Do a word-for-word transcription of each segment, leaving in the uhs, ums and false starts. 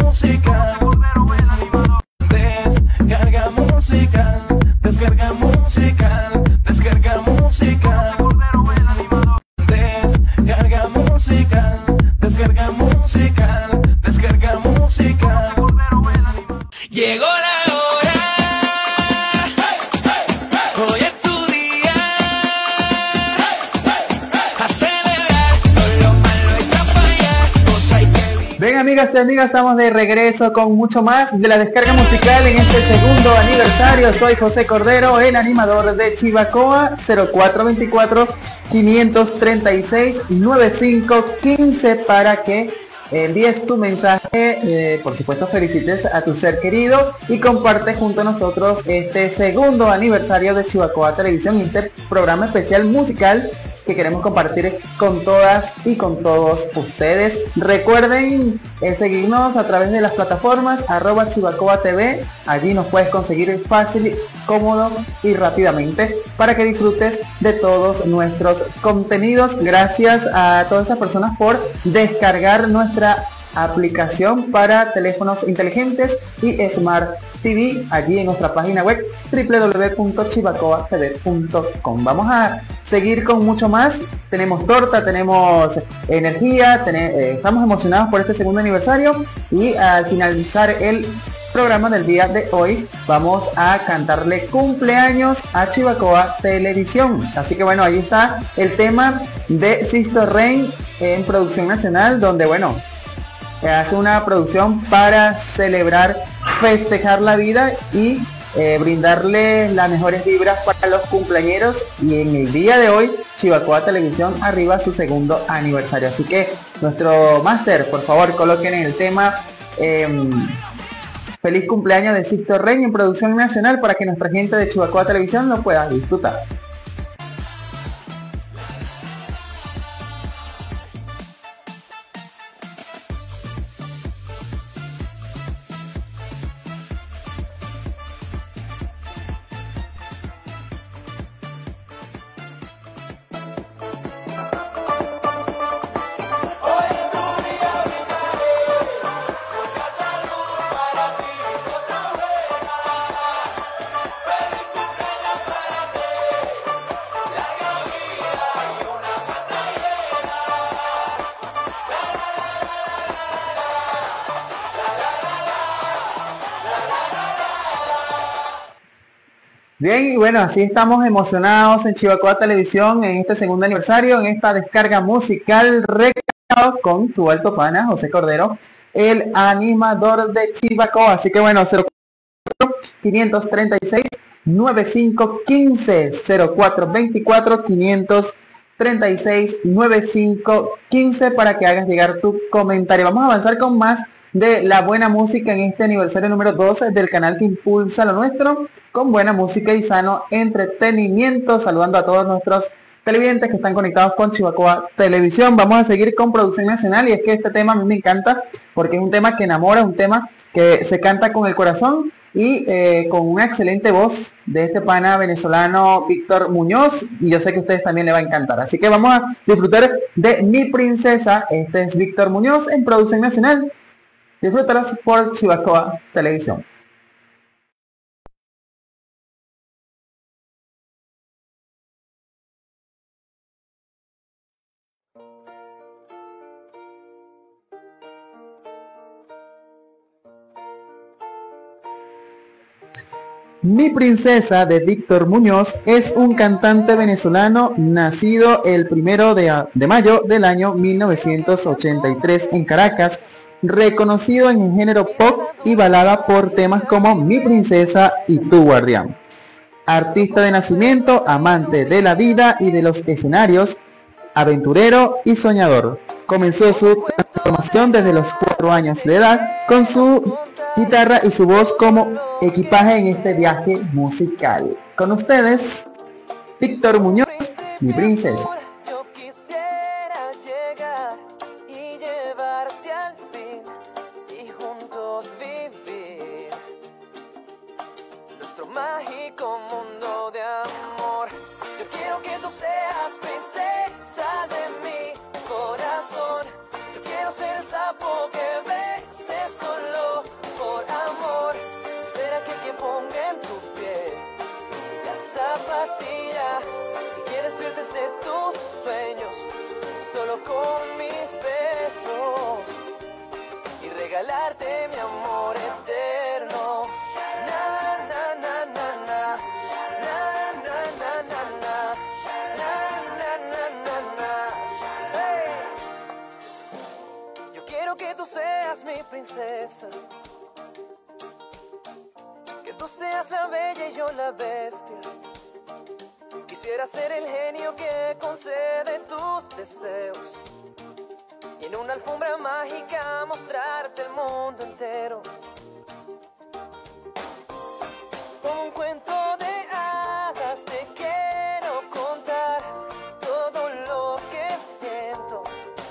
música. Descarga música, descarga música, descarga música. Descarga música, descarga música, descarga música. Llegó la hora. Hoy es tu día. A celebrar con lo malo hecho para allá. Cosa hay que vivir. Bien, amigas y amigas, estamos de regreso con mucho más de la descarga musical en este segundo aniversario. Soy José Cordero, el animador de Chivacoa. Cero cuatro veinticuatro, quinientos treinta y seis, noventa y cinco quince para que envíes tu mensaje, eh, por supuesto felicites a tu ser querido y comparte junto a nosotros este segundo aniversario de Chivacoa Televisión, este programa especial musical que queremos compartir con todas y con todos ustedes. Recuerden eh, seguirnos a través de las plataformas arroba Chivacoa T V. Allí nos puedes conseguir fácil, cómodo y rápidamente para que disfrutes de todos nuestros contenidos. Gracias a todas esas personas por descargar nuestra aplicación para teléfonos inteligentes y Smart T V allí en nuestra página web doble u doble u doble u punto chivacoa t v punto com. Vamos a seguir con mucho más. Tenemos torta, tenemos energía, ten eh, estamos emocionados por este segundo aniversario y al finalizar el programa del día de hoy vamos a cantarle cumpleaños a Chivacoa Televisión. Así que bueno, ahí está el tema de Sisto Rey en producción nacional, donde bueno, hace una producción para celebrar, festejar la vida y eh, brindarle las mejores vibras para los cumpleañeros. Y en el día de hoy Chivacoa Televisión arriba su segundo aniversario. Así que nuestro máster, por favor, coloquen el tema eh, feliz cumpleaños de Sisto Rey en producción nacional para que nuestra gente de Chivacoa Televisión lo pueda disfrutar. Bien, y bueno, así estamos emocionados en Chivacoa Televisión en este segundo aniversario, en esta descarga musical recargado con tu alto pana, José Cordero, el animador de Chivacoa. Así que bueno, cero cuatro quinientos treinta y seis, noventa y cinco quince, cero cuatro veinticuatro, quinientos treinta y seis, noventa y cinco quince para que hagas llegar tu comentario. Vamos a avanzar con más de la buena música en este aniversario número doce del canal que impulsa lo nuestro, con buena música y sano entretenimiento. Saludando a todos nuestros televidentes que están conectados con Chivacoa Televisión. Vamos a seguir con producción nacional, y es que este tema a mí me encanta porque es un tema que enamora, un tema que se canta con el corazón y eh, con una excelente voz de este pana venezolano Víctor Muñoz, y yo sé que a ustedes también le va a encantar. Así que vamos a disfrutar de Mi Princesa. Este es Víctor Muñoz en producción nacional. Disfrútalas por Chivacoa Televisión. Mi Princesa de Víctor Muñoz es un cantante venezolano nacido el primero de, de mayo del año mil novecientos ochenta y tres en Caracas, reconocido en el género pop y balada por temas como Mi Princesa y Tu Guardián. Artista de nacimiento, amante de la vida y de los escenarios, aventurero y soñador. Comenzó su transformación desde los cuatro años de edad con su guitarra y su voz como equipaje en este viaje musical. Con ustedes, Víctor Muñoz, Mi Princesa. Yo quisiera llegar y llevarte al fin y juntos vivir nuestro mágico mundo de amor. Yo quiero que tú seas princesa de mi corazón. Yo quiero ser el sapo que bese solo con mis besos y regalarte mi amor eterno. Na, na, na, na, na. Na, na, na, na, na. Na, na, na, na, na. Hey. Yo quiero que tú seas mi princesa, que tú seas la bella y yo la bestia. Quisiera ser el genio que concede tus deseos y en una alfombra mágica mostrarte el mundo entero. Como un cuento de hadas te quiero contar todo lo que siento.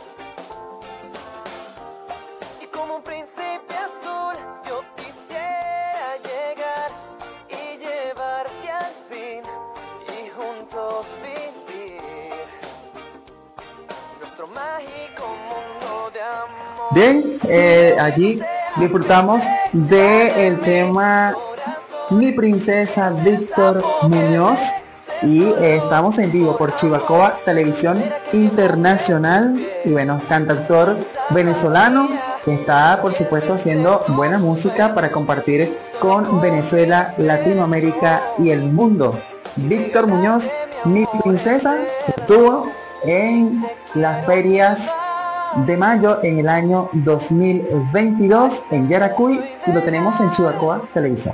Y como un príncipe azul yo quisiera llegar y llevarte al fin y juntos vivir nuestro mágico mundo de amor. Bien, eh, allí disfrutamos del tema Mi Princesa Víctor Muñoz y eh, estamos en vivo por Chivacoa Televisión Internacional y bueno, cantautor venezolano que está por supuesto haciendo buena música para compartir con Venezuela, Latinoamérica y el mundo. Víctor Muñoz, Mi Princesa, estuvo en las ferias de mayo en el año dos mil veintidós en Yaracuy y lo tenemos en Chivacoa Televisión.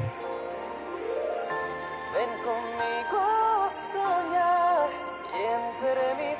Ven conmigo a soñar y entre mis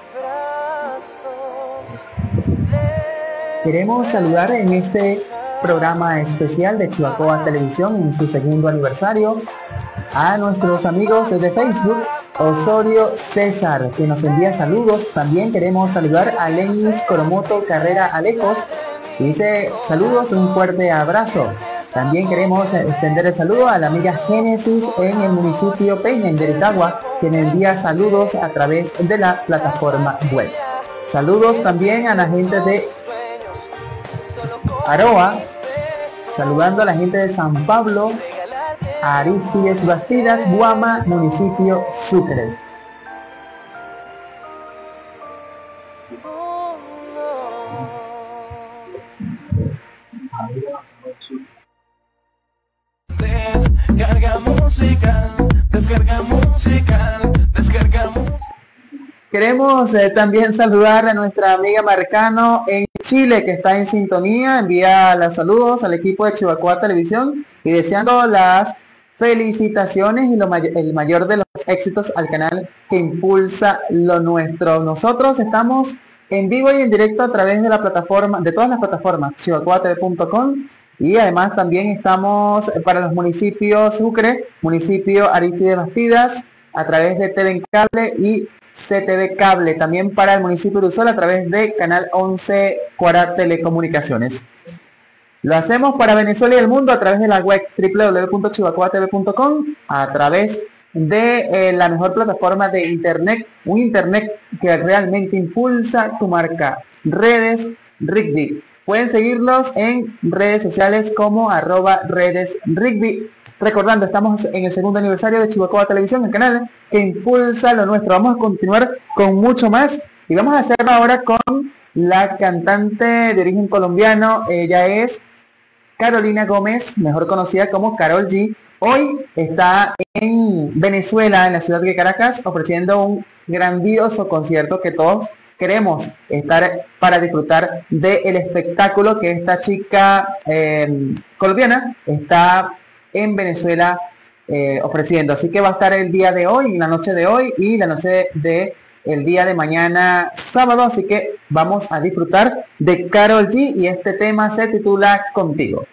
brazos. Queremos saludar en este programa especial de Chivacoa Televisión en su segundo aniversario a nuestros amigos de Facebook, Osorio César, que nos envía saludos. También queremos saludar a Lenis Coromoto Carrera Alejos, que dice saludos, un fuerte abrazo. También queremos extender el saludo a la amiga Génesis en el municipio Peña, en Deritagua, quien envía saludos a través de la plataforma web. Saludos también a la gente de Aroa, saludando a la gente de San Pablo, a Aristides Bastidas, Guama, municipio Sucre. Oh, no. Descarga musical, descarga musical, descarga musical. Queremos eh, también saludar a nuestra amiga Marcano en Chile, que está en sintonía. Envía los saludos al equipo de Chivacoa Televisión y deseando las felicitaciones y lo may el mayor de los éxitos al canal que impulsa lo nuestro. Nosotros estamos en vivo y en directo a través de la plataforma, de todas las plataformas, chivacoa t v punto com, y además también estamos para los municipios Sucre, municipio Aristides Bastidas, a través de T V en Cable y C T V Cable, también para el municipio de Usol a través de Canal once Cuara Telecomunicaciones. Lo hacemos para Venezuela y el mundo a través de la web doble u doble u doble u punto chivacoa t v punto com, a través de eh, la mejor plataforma de internet, un internet que realmente impulsa tu marca, Redes Rigby. Pueden seguirlos en redes sociales como arroba Redes Rigby. Recordando, estamos en el segundo aniversario de Chivacoa Televisión, el canal que impulsa lo nuestro. Vamos a continuar con mucho más y vamos a hacerlo ahora con la cantante de origen colombiano. Ella es Carolina Gómez, mejor conocida como Karol G. Hoy está en Venezuela, en la ciudad de Caracas, ofreciendo un grandioso concierto que todos queremos estar para disfrutar del espectáculo que esta chica eh, colombiana está en Venezuela eh, ofreciendo. Así que va a estar el día de hoy, la noche de hoy y la noche de el día de mañana sábado. Así que vamos a disfrutar de Karol G y este tema se titula Contigo.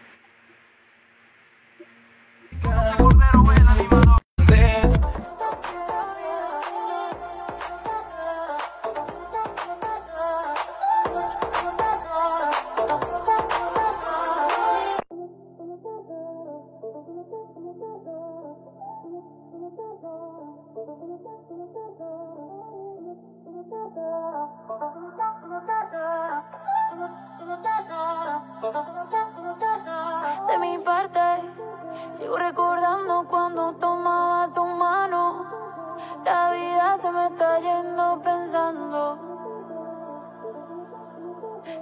De mi parte, sigo recordando cuando tomaba tu mano. La vida se me está yendo pensando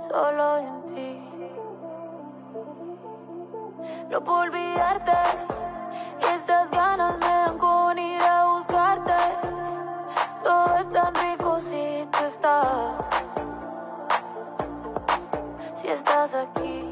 solo en ti. No puedo olvidarte, estas ganas me dan con ir a buscarte. Todo es tan rico si tú estás, si estás aquí.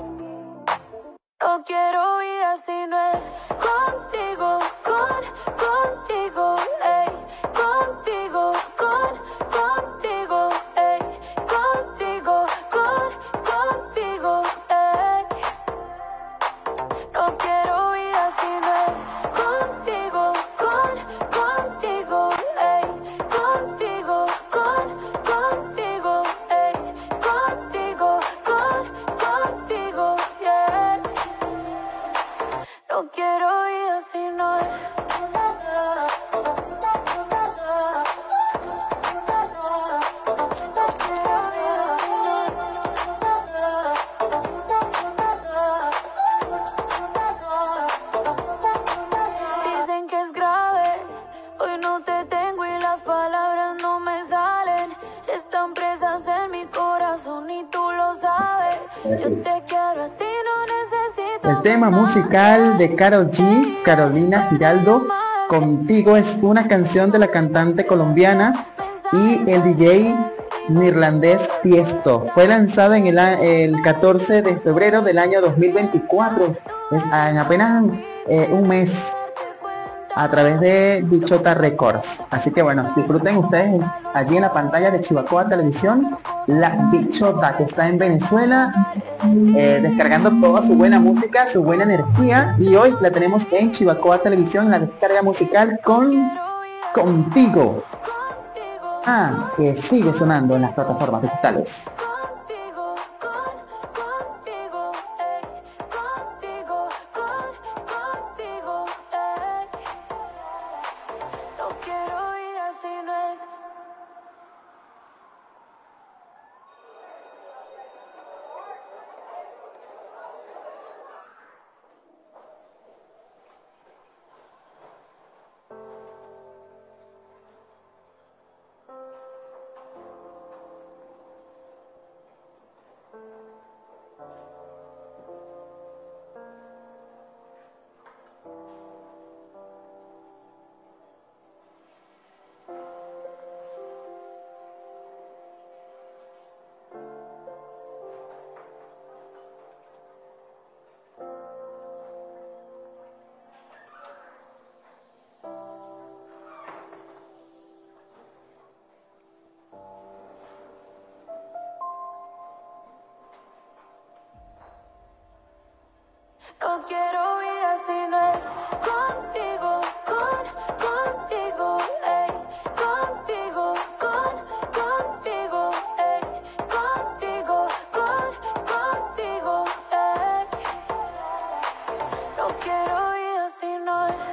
No quiero vida si no es contigo, con, contigo, ey, contigo, con, contigo, ey, contigo, con, contigo, ey. No quiero vida si no es contigo, con, contigo, ey, contigo, con, contigo, ey, contigo, con, contigo, yeah. No quiero vida si no es. Dicen que es grave, hoy no te tengo y las palabras no me salen. Están presas en mi corazón y tú lo sabes. Yo te quiero a ti, no necesito. El tema musical de Karol G, Carolina Giraldo, Contigo, es una canción de la cantante colombiana y el D J neerlandés Tiesto. Fue lanzado en el, a- el catorce de febrero del año dos mil veinticuatro, es en apenas eh, un mes, a través de Bichota Records. Así que bueno, disfruten ustedes allí en la pantalla de Chivacoa Televisión, la Bichota, que está en Venezuela, eh, descargando toda su buena música, su buena energía, y hoy la tenemos en Chivacoa Televisión, la descarga musical con Contigo, ah, que sigue sonando en las plataformas digitales. Contigo, con, contigo, ey, contigo, con, contigo, ey. No quiero vida si no es. No quiero vida si no es contigo, con, contigo, ey, contigo, con, contigo, ey, contigo, con, contigo, ey. No quiero vida si no es.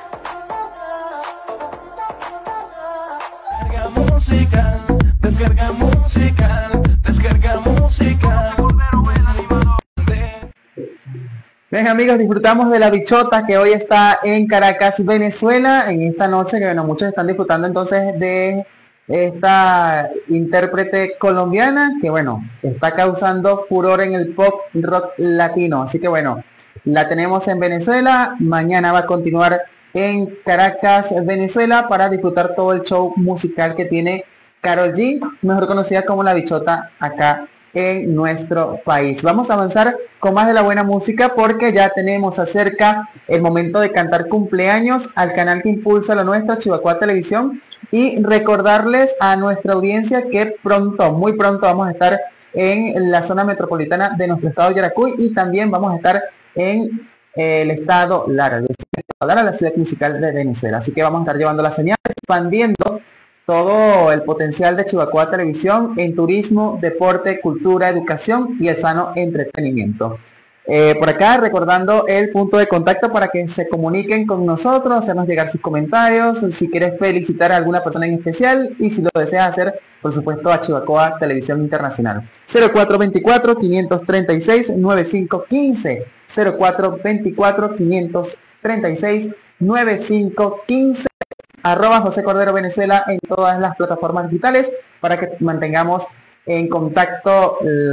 Descarga musical, descarga musical, descarga musical. Cordero, el animador de... Bien amigos, disfrutamos de la Bichota, que hoy está en Caracas, Venezuela, en esta noche que bueno, muchos están disfrutando entonces de esta intérprete colombiana que bueno, está causando furor en el pop rock latino. Así que bueno, la tenemos en Venezuela, mañana va a continuar en Caracas, Venezuela, para disfrutar todo el show musical que tiene Karol G, mejor conocida como la Bichota acá en nuestro país. Vamos a avanzar con más de la buena música porque ya tenemos acerca el momento de cantar cumpleaños al canal que impulsa lo nuestro, Chivacoa Televisión, y recordarles a nuestra audiencia que pronto, muy pronto vamos a estar en la zona metropolitana de nuestro estado de Yaracuy y también vamos a estar en eh, el estado Lara, el estado Lara, la ciudad musical de Venezuela. Así que vamos a estar llevando la señal, expandiendo todo el potencial de Chivacoa Televisión en turismo, deporte, cultura, educación y el sano entretenimiento. Eh, por acá recordando el punto de contacto para que se comuniquen con nosotros, hacernos llegar sus comentarios, si quieres felicitar a alguna persona en especial y si lo deseas hacer, por supuesto, a Chivacoa Televisión Internacional. cero cuatro veinticuatro, quinientos treinta y seis, noventa y cinco quince, cero cuatro veinticuatro, quinientos treinta y seis, noventa y cinco quince, arroba José Cordero Venezuela en todas las plataformas digitales para que mantengamos en contacto eh,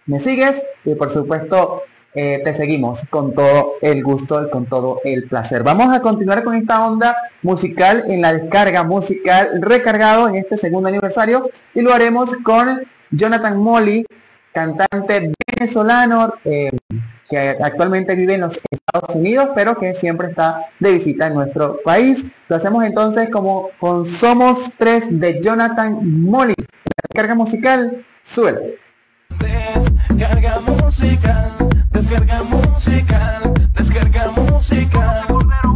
me sigues y por supuesto eh, te seguimos con todo el gusto y con todo el placer. Vamos a continuar con esta onda musical en la descarga musical recargado en este segundo aniversario y lo haremos con Jonathan Molly, cantante venezolano eh, que actualmente vive en los Estados Unidos, pero que siempre está de visita en nuestro país. Lo hacemos entonces como con Somos Tres de Jonathan Molly. La descarga musical, suele. Descarga musical, descarga musical, descarga musical.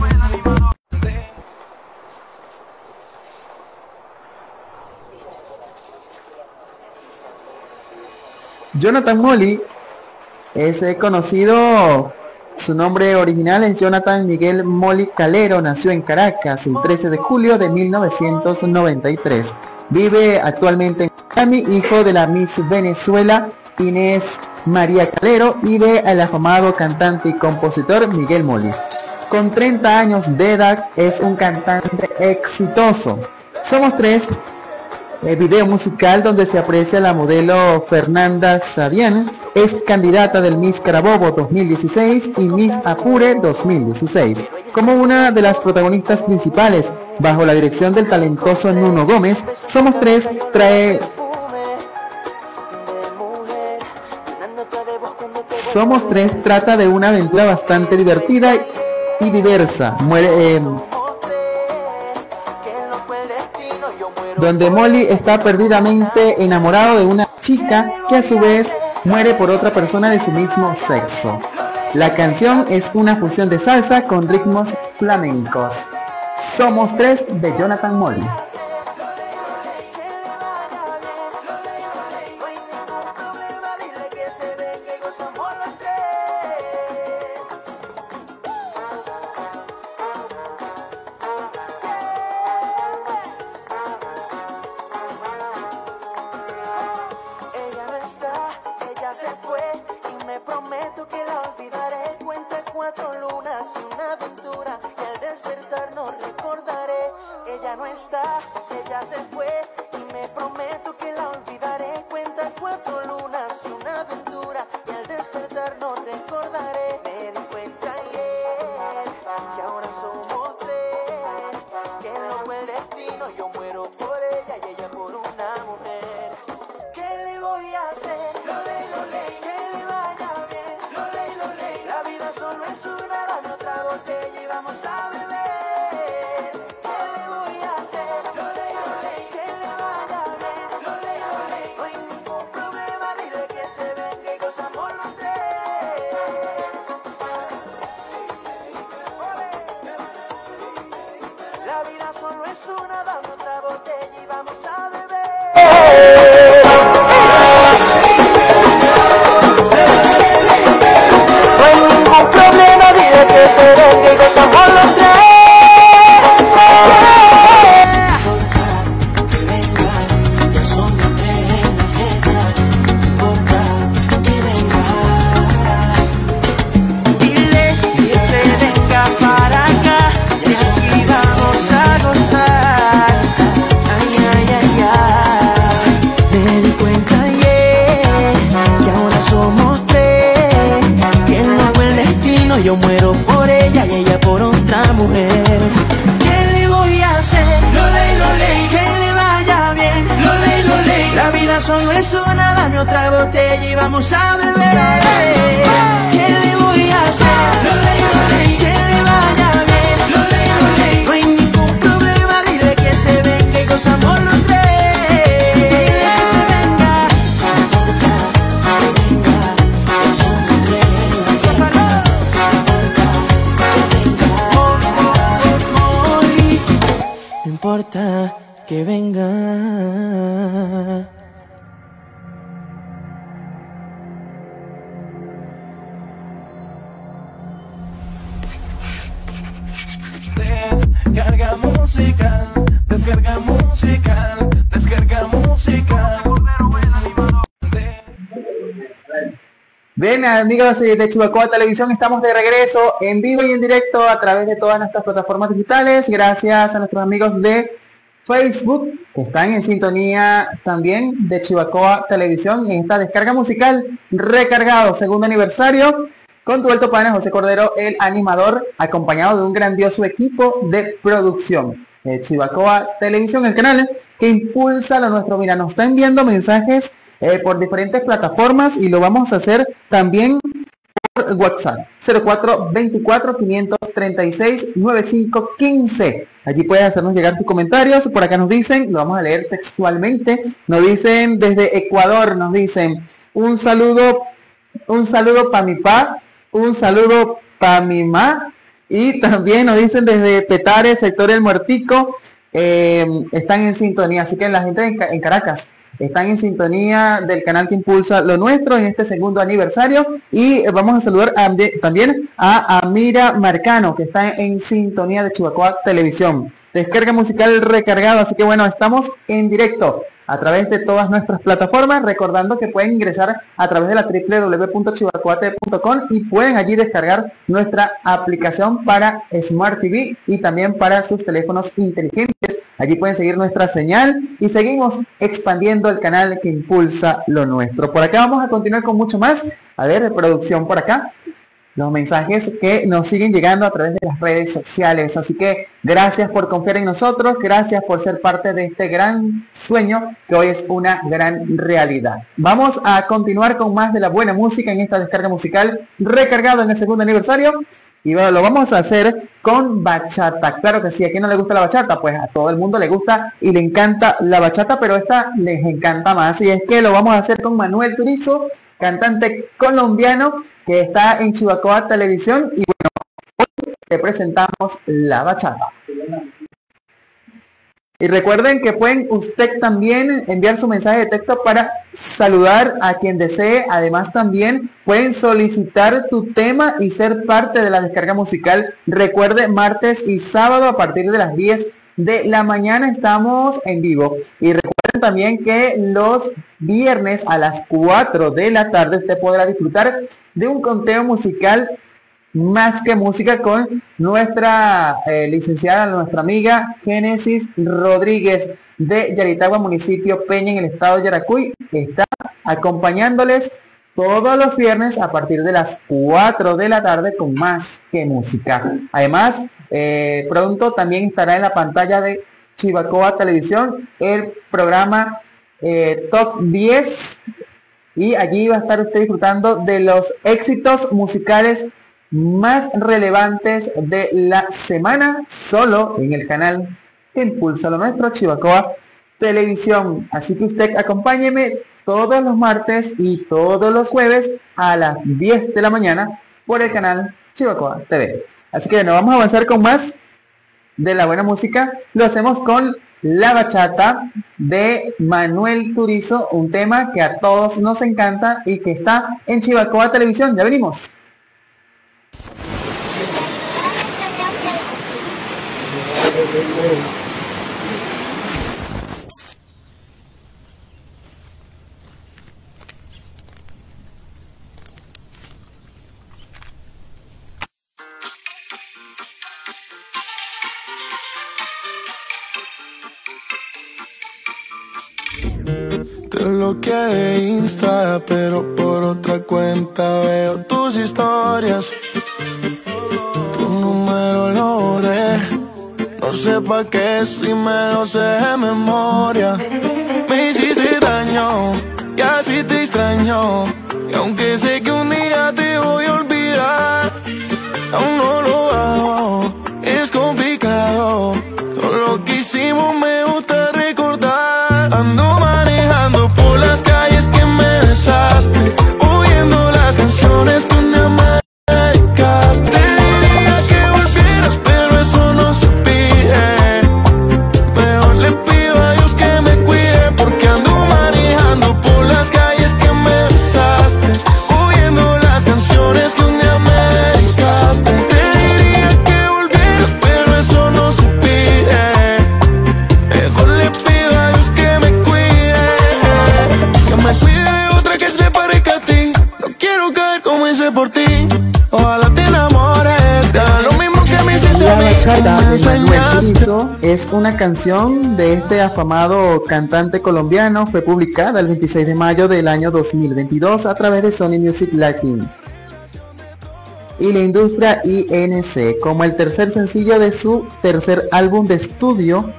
Jonathan Molly es eh, conocido, su nombre original es Jonathan Miguel Molly Calero, nació en Caracas el trece de julio de mil novecientos noventa y tres. Vive actualmente en Miami, hijo de la Miss Venezuela Inés María Calero y de el afamado cantante y compositor Miguel Molly. Con treinta años de edad es un cantante exitoso. Somos Tres, el video musical donde se aprecia la modelo Fernanda Sabian, es candidata del Miss Carabobo dos mil dieciséis y Miss Apure dos mil dieciséis. Como una de las protagonistas principales, bajo la dirección del talentoso Nuno Gómez, Somos Tres trae... Somos Tres trata de una aventura bastante divertida y diversa. Muere... Eh, donde Molly está perdidamente enamorado de una chica que a su vez muere por otra persona de su mismo sexo. La canción es una fusión de salsa con ritmos flamencos. Somos Tres de Jonathan Molly. Que venga. Descarga musical, descarga musical, descarga musical. Bien, amigos de Chivacoa Televisión, estamos de regreso en vivo y en directo a través de todas nuestras plataformas digitales. Gracias a nuestros amigos de Facebook, que están en sintonía también de Chivacoa Televisión en esta descarga musical recargado, segundo aniversario, con tu alto pana José Cordero, el animador, acompañado de un grandioso equipo de producción. Eh, Chivacoa Televisión, el canal que impulsa lo nuestro. Mira, nos están enviando mensajes eh, por diferentes plataformas y lo vamos a hacer también por WhatsApp cero cuatro veinticuatro, quinientos treinta y seis, noventa y cinco quince. Allí puedes hacernos llegar tus comentarios. Por acá nos dicen, lo vamos a leer textualmente, nos dicen desde Ecuador, nos dicen un saludo, un saludo para mi pa, un saludo para mi ma. Y también nos dicen desde Petare, sector El Muertico, eh, están en sintonía. Así que la gente en, en Caracas están en sintonía del canal que impulsa lo nuestro en este segundo aniversario. Y vamos a saludar a, también a Amira Marcano, que está en sintonía de Chivacoa Televisión. Descarga musical recargado. Así que bueno, estamos en directo a través de todas nuestras plataformas, recordando que pueden ingresar a través de la doble u doble u doble u punto chivacoate punto com y pueden allí descargar nuestra aplicación para Smart T V y también para sus teléfonos inteligentes. Allí pueden seguir nuestra señal y seguimos expandiendo el canal que impulsa lo nuestro. Por acá vamos a continuar con mucho más. A ver, producción por acá. Los mensajes que nos siguen llegando a través de las redes sociales. Así que gracias por confiar en nosotros, gracias por ser parte de este gran sueño que hoy es una gran realidad. Vamos a continuar con más de la buena música en esta descarga musical recargado en el segundo aniversario. Y bueno, lo vamos a hacer con bachata. Claro que sí, ¿a quién no le gusta la bachata? Pues a todo el mundo le gusta y le encanta la bachata, pero esta les encanta más. Y es que lo vamos a hacer con Manuel Turizo, cantante colombiano que está en Chivacoa Televisión. Y bueno, hoy te presentamos la bachata. Y recuerden que pueden usted también enviar su mensaje de texto para saludar a quien desee. Además también pueden solicitar tu tema y ser parte de la descarga musical. Recuerde, martes y sábado a partir de las diez de la mañana estamos en vivo. Y recuerden también que los viernes a las cuatro de la tarde usted podrá disfrutar de un conteo musical Más que Música con nuestra eh, licenciada, nuestra amiga Génesis Rodríguez de Yaritagua, municipio Peña, en el estado de Yaracuy. Está acompañándoles todos los viernes a partir de las cuatro de la tarde con Más que Música. Además, eh, pronto también estará en la pantalla de Chivacoa Televisión el programa eh, Top diez, y allí va a estar usted disfrutando de los éxitos musicales más relevantes de la semana, solo en el canal que impulsa lo nuestro, Chivacoa Televisión. Así que usted acompáñeme todos los martes y todos los jueves a las diez de la mañana por el canal Chivacoa T V. Así que bueno, vamos a avanzar con más de la buena música. Lo hacemos con la bachata de Manuel Turizo, un tema que a todos nos encanta y que está en Chivacoa Televisión. Ya venimos. Te bloqueé de Insta, pero por otra cuenta veo tus historias. Tu número lo borré, no sé pa' qué si me lo sé de memoria. Me hiciste daño y así te extraño, y aunque sé que un día te voy a olvidar, aún no lo hago, es complicado. Todo lo que hicimos me gusta recordar. Ando manejando por las calles que me besaste, oyendo las canciones donde me dedicaste. Te diría que volvieras, pero eso no se pide. Mejor le pido a Dios que me cuide, porque ando manejando por las calles que me besaste, oyendo las canciones Bachata me de Manuel enseñaste. Turizo es una canción de este afamado cantante colombiano. Fue publicada el veintiséis de mayo del año dos mil veintidós a través de Sony Music Latin y la industria I N C como el tercer sencillo de su tercer álbum de estudio.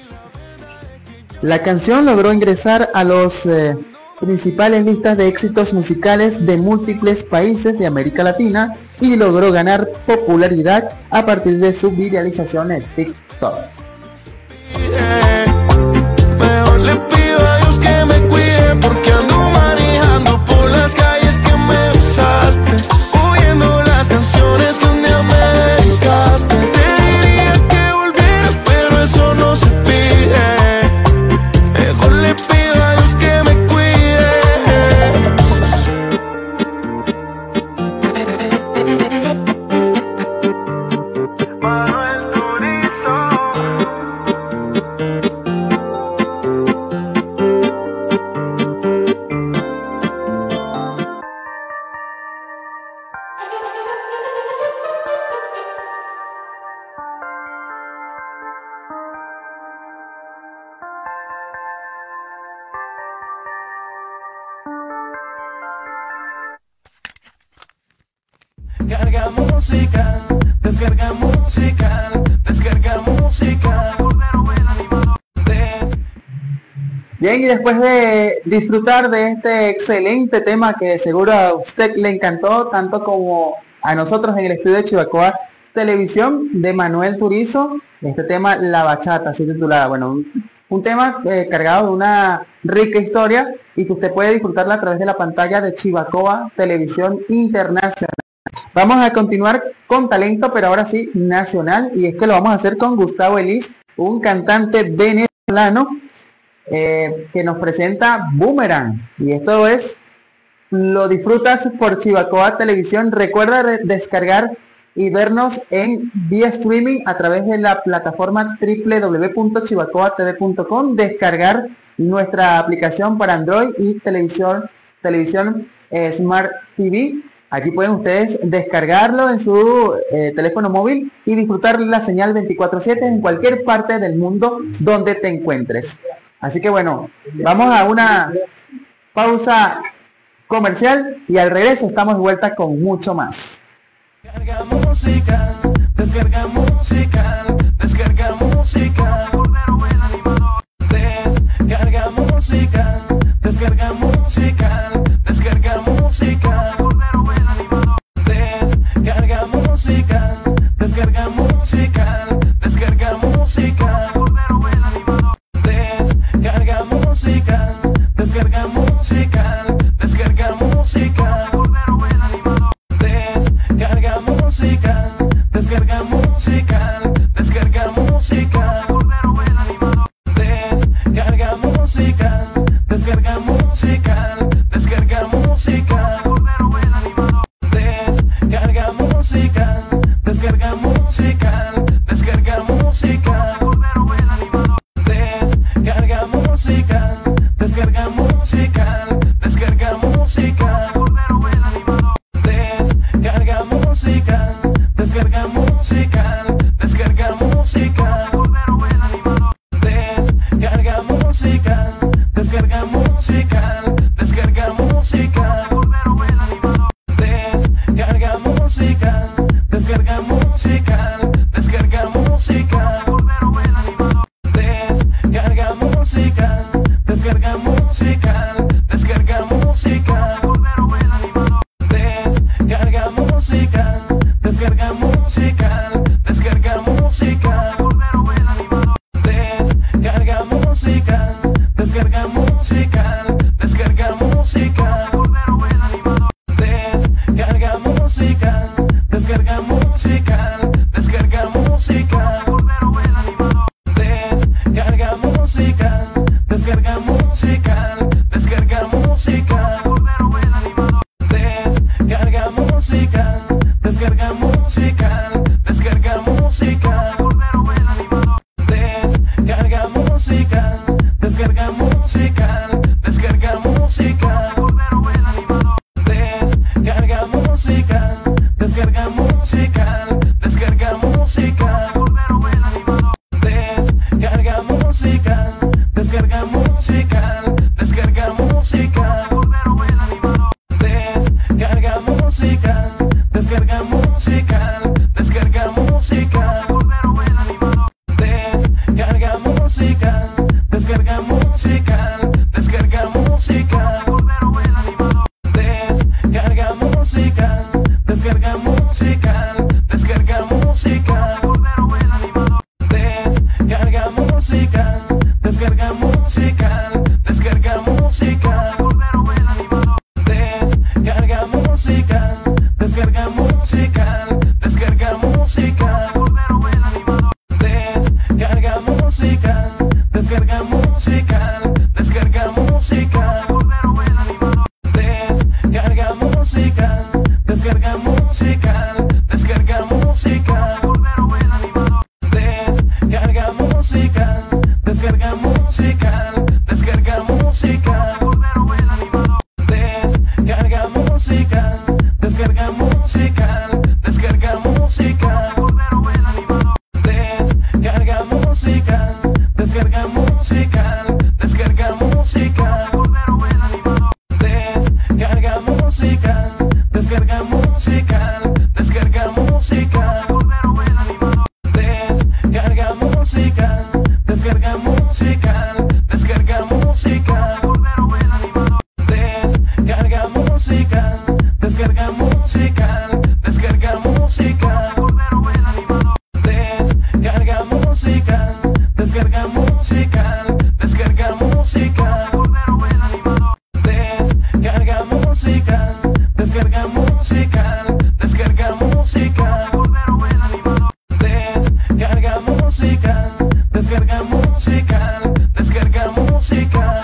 La canción logró ingresar a los eh, principales listas de éxitos musicales de múltiples países de América Latina y logró ganar popularidad a partir de su viralización en TikTok. Mejor le pido a Dios que me cuide porque ando manejando por las calles que me besaste, oyendo las canciones que un día me dedicaste. Te diría que volvieras, pero eso no se pide. Mejor le pido a Dios que me cuide. Manuel Turizo. Descarga música, descarga música, descarga música. Des- Bien, y después de disfrutar de este excelente tema que seguro a usted le encantó, tanto como a nosotros en el estudio de Chivacoa Televisión, de Manuel Turizo, este tema La Bachata, así titulada. Bueno, un, un tema eh, cargado de una rica historia y que usted puede disfrutarla a través de la pantalla de Chivacoa Televisión Internacional. Vamos a continuar con talento, pero ahora sí nacional, y es que lo vamos a hacer con Gustavo Elis, un cantante venezolano eh, que nos presenta Boomerang, y esto es, lo disfrutas por Chivacoa Televisión. Recuerda de- descargar y vernos en vía streaming a través de la plataforma doble u doble u doble u punto chivacoa t v punto com, descargar nuestra aplicación para Android y televisión, televisión eh, Smart T V. Allí pueden ustedes descargarlo en su eh, teléfono móvil y disfrutar la señal veinticuatro siete en cualquier parte del mundo donde te encuentres. Así que bueno, vamos a una pausa comercial y al regreso estamos de vuelta con mucho más. Descarga música, descarga música, descarga música. Descarga música, descarga música, descarga música. Descarga música, descarga música, descarga música. Descarga música, descarga música, descarga música. Descarga música, descarga música, descarga música. Descarga música, descarga música, descarga música. Descarga música, descarga música, descarga música. Descarga música, descarga música, descarga música. Descarga música, descarga música, descarga música. Descarga música, descarga música, descarga música. Descarga música, descarga música, descarga música. Descarga música, descarga música, descarga música. Descarga música, descarga música, descarga música. Descarga música, descarga música, descarga música. Descarga música, descarga música, descarga música. Descarga música, descarga música, descarga música. Descarga música, descarga música, descarga música. Descarga música, descarga música, descarga música. Descarga música, descarga música, descarga música. musical, descarga musical. Descarga musical, descarga musical, descarga musical. Descarga musical, descarga musical, descarga musical. Descarga musical, descarga musical, descarga musical. Descarga musical, descarga musical, descarga musical. Descarga musical, descarga musical, descarga musical. Descarga musical, descarga musical, descarga musical. Descarga musical, descarga musical, descarga musical. Descarga musical, descarga musical, descarga musical. Descarga musical, descarga musical, descarga musical. Descarga musical, descarga musical, descarga musical. Descarga musical, descarga musical, descarga musical. Descarga musical, descarga musical, descarga musical. Descarga musical, descarga musical, descarga musical. Descarga musical, descarga musical, descarga musical. Descarga musical, descarga musical, descarga musical.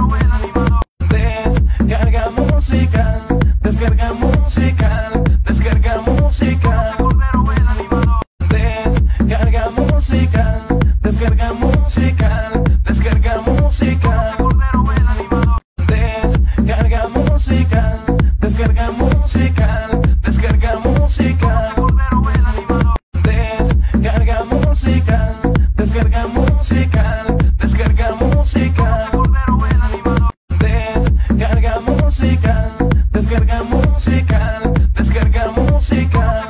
Descarga musical, descarga musical, descarga musical. Descarga musical, descarga musical, descarga musical. Descarga musical, descarga musical, descarga musical. Descarga musical, descarga musical, descarga musical. Descarga musical, descarga musical, descarga musical.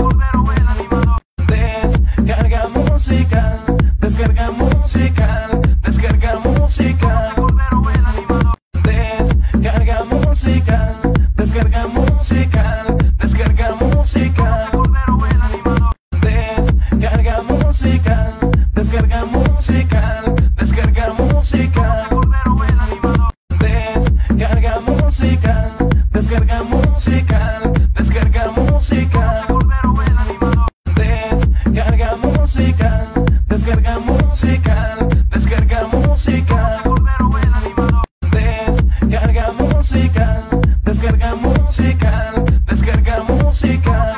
Descarga musical, descarga musical, descarga musical. Descarga musical, descarga musical, descarga musical. Descarga musical, descarga musical, descarga musical. Descarga musical, descarga musical, descarga musical. Descarga musical, descarga musical, descarga musical. Descarga musical, descarga musical, descarga musical.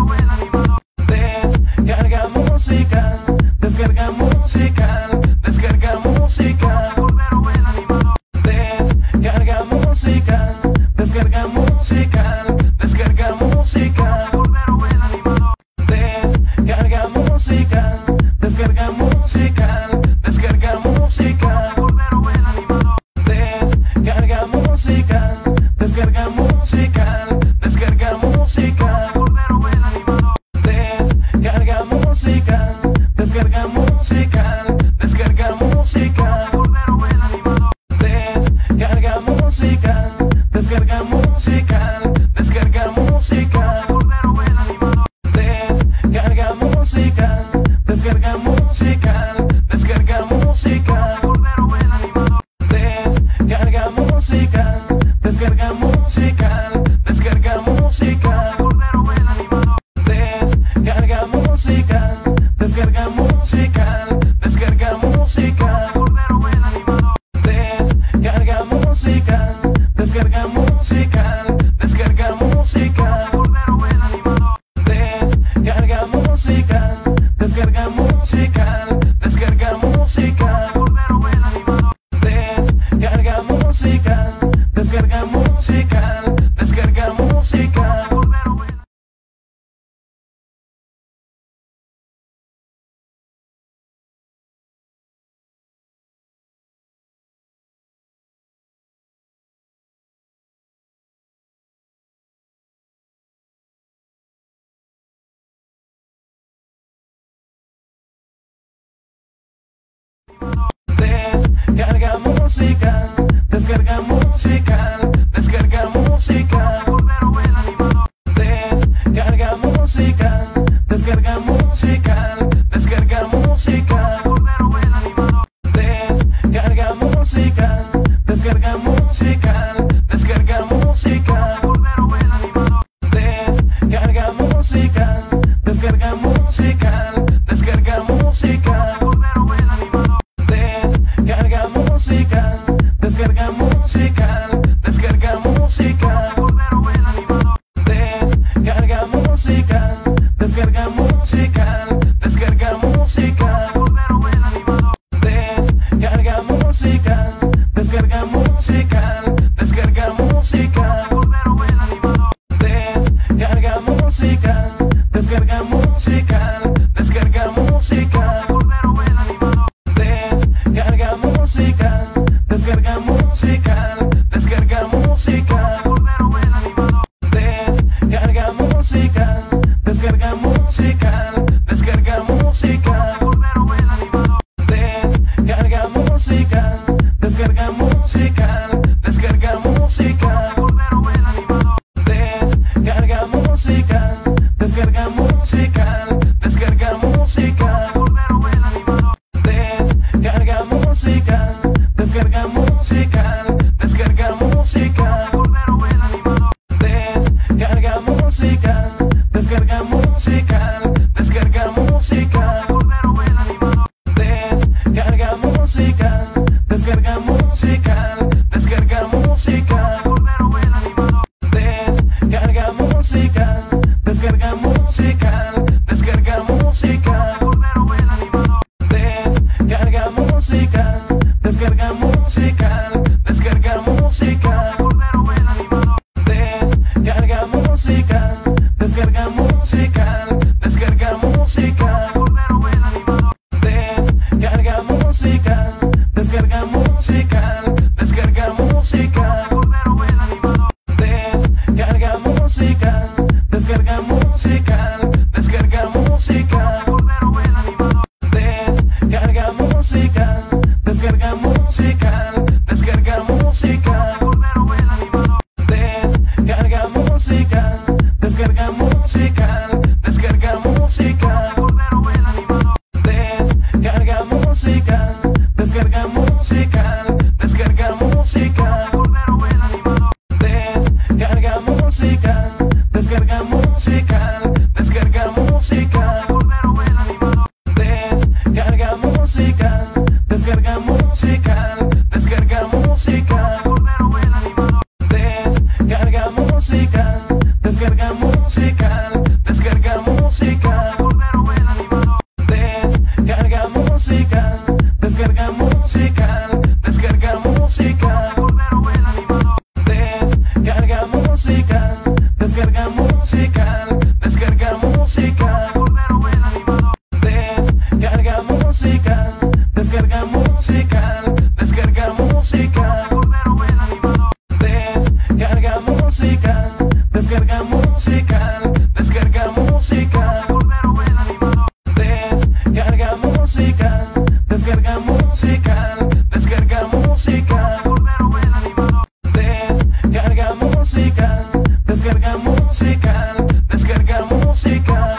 Descarga musical, descarga musical, descarga musical. Descarga musical, descarga musical, descarga musical. Descarga musical, descarga musical, descarga musical. Descarga musical, descarga musical, descarga musical. Descarga musical, descarga musical, descarga musical. Descarga musical, descarga musical, descarga musical. Descarga musical, descarga musical, descarga musical. Descarga musical, descarga musical, descarga musical. Descarga musical, descarga musical, descarga musical. Descarga musical, descarga musical, descarga musical. Descarga musical, descarga musical, descarga musical. Descarga musical, descarga musical, descarga musical. musical, descarga musical, descarga musical. Descarga musical, descarga musical, descarga musical. Descarga musical, descarga musical, descarga musical. Descarga musical, descarga musical, descarga musical. Descarga musical, descarga musical, descarga musical. Descarga musical, descarga musical, descarga musical. Descarga musical, descarga musical, descarga musical. Descarga musical, descarga musical, descarga musical. Descarga musical, descarga musical, descarga musical. Descarga musical, descarga musical, descarga musical. Descarga musical, descarga musical, descarga musical. Descarga musical, descarga musical, descarga musical. Descarga musical, descarga musical, descarga musical. Descarga musical, descarga musical, descarga musical. Descarga musical, descarga musical, descarga musical. Descarga musical, descarga musical, descarga musical. Descarga musical, descarga musical, descarga musical. Descarga musical, descarga musical, descarga musical. Descarga musical, descarga musical, descarga musical. Descarga musical, descarga musical, descarga musical. Descarga musical, descarga musical, descarga musical. Descarga musical, descarga musical, descarga musical. Descarga musical, descarga musical, descarga musical. Descarga musical, descarga musical, descarga musical. Descarga musical, descarga musical, descarga musical. Descarga musical, descarga musical, descarga musical. Descarga musical, descarga musical, descarga musical. Descarga musical, descarga musical, descarga musical. Descarga musical, descarga musical, descarga musical. Descarga musical, descarga musical, descarga musical. Descarga musical, descarga musical, descarga musical. Descarga musical, descarga musical, descarga musical.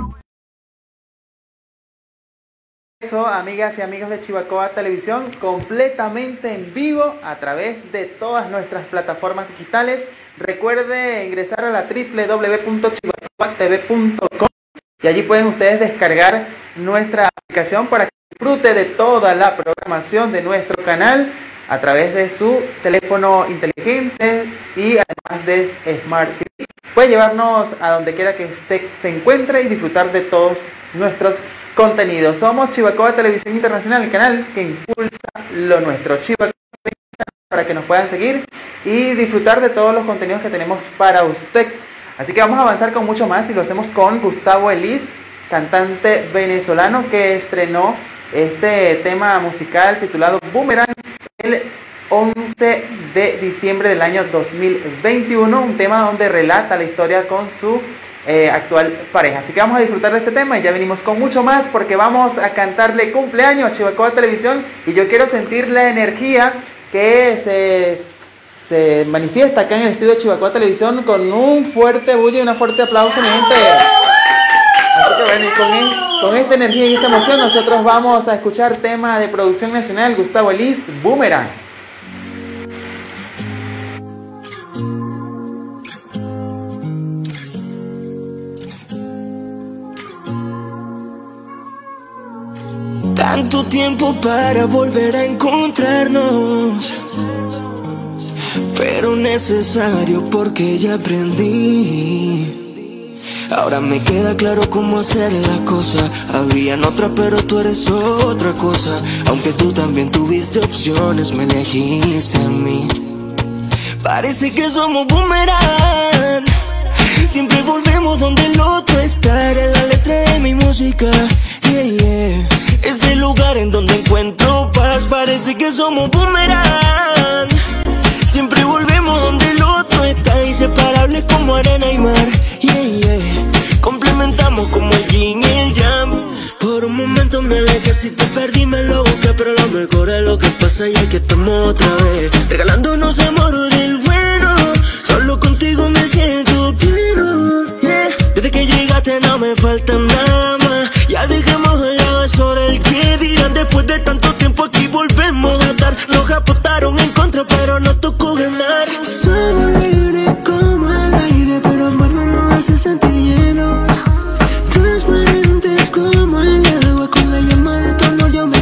Eso, amigas y amigos de Chivacoa Televisión, completamente en vivo a través de todas nuestras plataformas digitales. Recuerde ingresar a la doble u doble u doble u punto chivacoa t v punto com y allí pueden ustedes descargar nuestra aplicación para que disfrute de toda la programación de nuestro canal a través de su teléfono inteligente y además de Smart T V. Puede llevarnos a donde quiera que usted se encuentre y disfrutar de todos nuestros contenidos. Somos Chivacoa Televisión Internacional, el canal que impulsa lo nuestro. Chivacoa, para que nos puedan seguir y disfrutar de todos los contenidos que tenemos para usted. Así que vamos a avanzar con mucho más y lo hacemos con Gustavo Elis, cantante venezolano que estrenó este tema musical titulado Boomerang el once de diciembre del año dos mil veintiuno, un tema donde relata la historia con su eh, actual pareja. Así que vamos a disfrutar de este tema y ya venimos con mucho más porque vamos a cantarle cumpleaños a Chivacoa Televisión y yo quiero sentir la energía que se, se manifiesta acá en el estudio de Chivacoa Televisión con un fuerte bulla y un fuerte aplauso, mi gente. Así que bueno, y con, con esta energía y esta emoción nosotros vamos a escuchar tema de producción nacional, Gustavo Elis, Boomerang. Tanto tiempo para volver a encontrarnos, pero necesario porque ya aprendí. Ahora me queda claro cómo hacer la cosa. Habían otras pero tú eres otra cosa. Aunque tú también tuviste opciones, me elegiste a mí. Parece que somos boomerang. Siempre volvemos donde el otro está. En la letra de mi música, yeah, yeah. Es el lugar en donde encuentro paz. Parece que somos boomerang. Siempre volvemos donde el otro está. Inseparables como arena y mar, yeah, yeah. Complementamos como el yin y el yang. Por un momento me alejé, si te perdí me lo busqué. Pero lo mejor es lo que pasa y es que estamos otra vez regalándonos amor del bueno. Solo contigo me siento pleno, yeah. Desde que llegaste no me falta nada más. Ya dejemos el lado eso del que dirán. Después de tanto tiempo aquí volvemos a estar. Nos apostaron en contra pero nos tocó ganar. Somos libres como el aire, pero amarnos nos hace sentir llenos. Transparentes como el agua, con la llama de tu amor yo me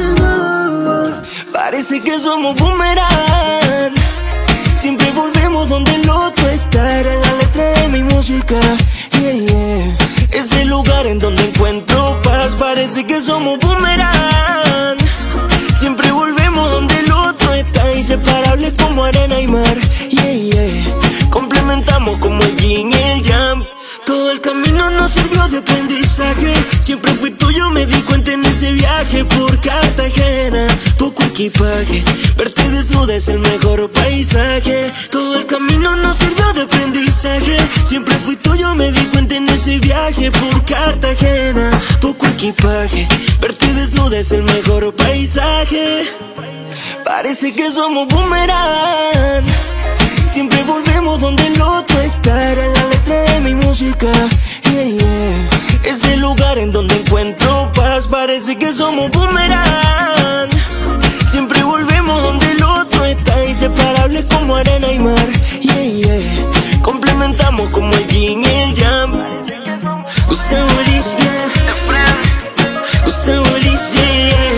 quedo. Parece que somos boomerang. Siempre volvemos donde el otro está. En la letra de mi música, yeah, yeah. Es el lugar en donde encuentro paz. Parece que somos boomerang. Siempre volvemos donde el otro está. Inseparables como arena y mar, yeah, yeah. Complementamos como el yin y el yang. Todo el camino nos sirvió de aprendizaje. Siempre fui tuyo, me di cuenta en ese viaje por Cartagena. Poco equipaje, verte desnuda es el mejor paisaje. Todo el camino nos sirvió de aprendizaje. Siempre fui tuyo, me di cuenta en ese viaje por Cartagena. Poco equipaje, verte desnuda es el mejor paisaje. Parece que somos boomerang. Siempre volvemos donde el otro está. En la letra de mi música, yeah, yeah. Es el lugar en donde encuentro paz. Parece que somos boomerang. Siempre volvemos donde el otro está. Inseparables como arena y mar, yeah, yeah. Complementamos como el yin y el yang. Gustavo Elis, yeah. Gustavo Elis, yeah, yeah.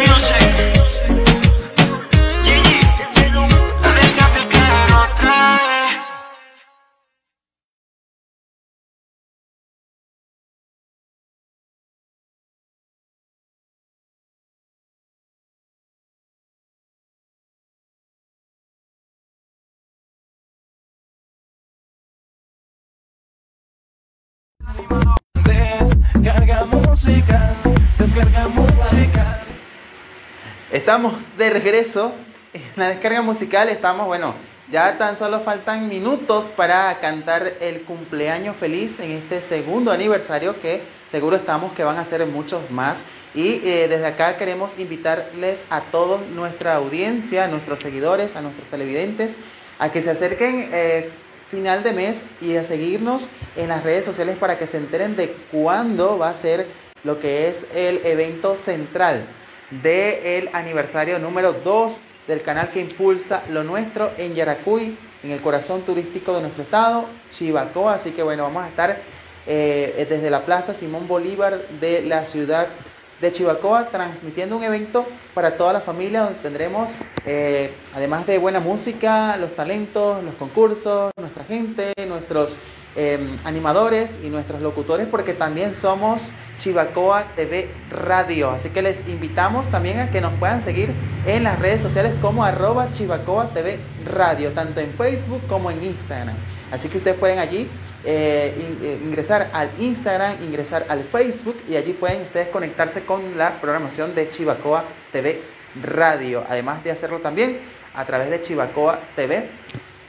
Descarga música, descarga música. Estamos de regreso en la descarga musical. Estamos, bueno, ya tan solo faltan minutos para cantar el cumpleaños feliz en este segundo aniversario, que seguro estamos que van a ser muchos más. Y eh, desde acá queremos invitarles a toda nuestra audiencia, a nuestros seguidores, a nuestros televidentes, a que se acerquen eh, final de mes y a seguirnos en las redes sociales para que se enteren de cuándo va a ser lo que es el evento central del aniversario número dos del canal que impulsa lo nuestro en Yaracuy, en el corazón turístico de nuestro estado, Chivacoa. Así que bueno, vamos a estar eh, desde la Plaza Simón Bolívar de la ciudad de Chivacoa, transmitiendo un evento para toda la familia, donde tendremos, eh, además de buena música, los talentos, los concursos, nuestra gente, nuestros eh, animadores y nuestros locutores, porque también somos Chivacoa T V Radio. Así que les invitamos también a que nos puedan seguir en las redes sociales como arroba Chivacoa T V Radio, tanto en Facebook como en Instagram. Así que ustedes pueden allí eh, in, ingresar al Instagram, ingresar al Facebook, y allí pueden ustedes conectarse con la programación de Chivacoa T V Radio. Además de hacerlo también a través de Chivacoa T V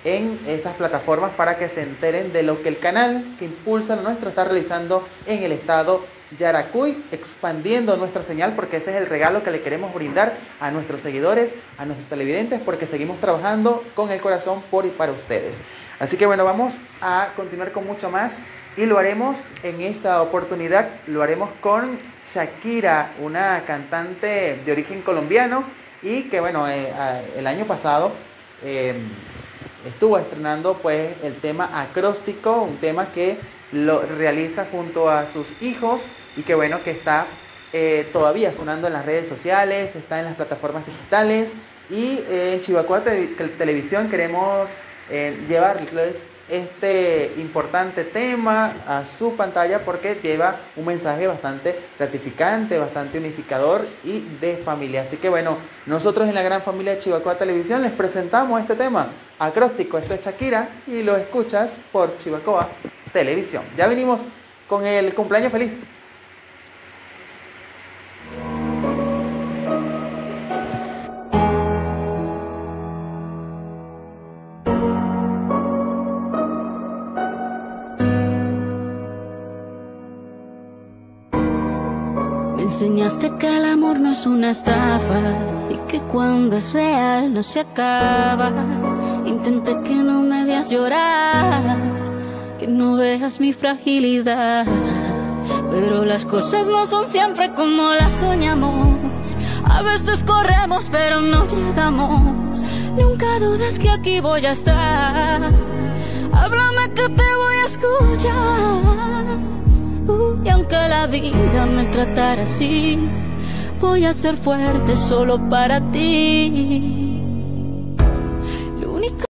en esas plataformas para que se enteren de lo que el canal que impulsa lo nuestro está realizando en el estado Yaracuy, expandiendo nuestra señal, porque ese es el regalo que le queremos brindar a nuestros seguidores, a nuestros televidentes, porque seguimos trabajando con el corazón por y para ustedes. Así que bueno, vamos a continuar con mucho más y lo haremos en esta oportunidad, lo haremos con Shakira, una cantante de origen colombiano y que bueno, eh, el año pasado eh, estuvo estrenando pues el tema Acróstico, un tema que lo realiza junto a sus hijos y que bueno, que está eh, todavía sonando en las redes sociales, está en las plataformas digitales y eh, en Chivacoa Te Televisión queremos eh, llevarles este importante tema a su pantalla porque lleva un mensaje bastante gratificante, bastante unificador y de familia. Así que bueno, nosotros en la gran familia de Chivacoa Televisión les presentamos este tema Acróstico. Esto es Shakira y lo escuchas por Chivacoa Televisión. Ya venimos con el cumpleaños feliz. Me enseñaste que el amor no es una estafa y que cuando es real no se acaba. Intenté que no me veas llorar, que no veas mi fragilidad, pero las cosas no son siempre como las soñamos. A veces corremos pero no llegamos. Nunca dudes que aquí voy a estar. Háblame que te voy a escuchar. Uh, y aunque la vida me tratara así, voy a ser fuerte solo para ti.